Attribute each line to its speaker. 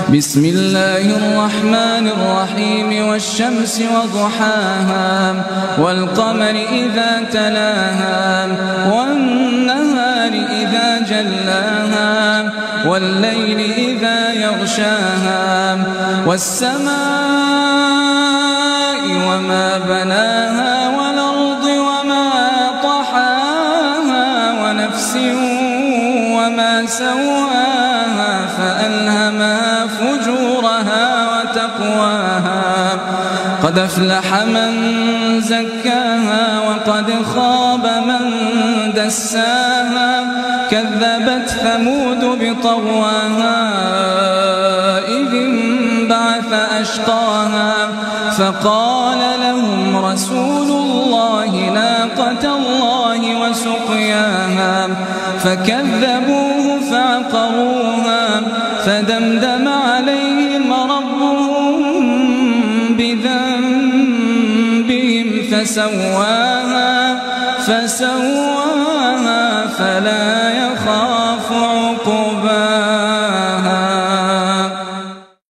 Speaker 1: بسم الله الرحمن الرحيم والشمس وضحاها والقمر إذا تلاها والنهار إذا جلاها والليل إذا يغشاها والسماء وما بناها والأرض وما طحاها ونفس وما سواها فألهمها فجورها وتقواها قد أفلح من زكاها وقد خاب من دساها كذبت ثمود بطغواها إذ انبعث أشقاها فقال لهم رسول الله ناقة الله وسقياها فكذبوه فعقروها فدمدم عليهم ربهم بذنبهم فسواها فلا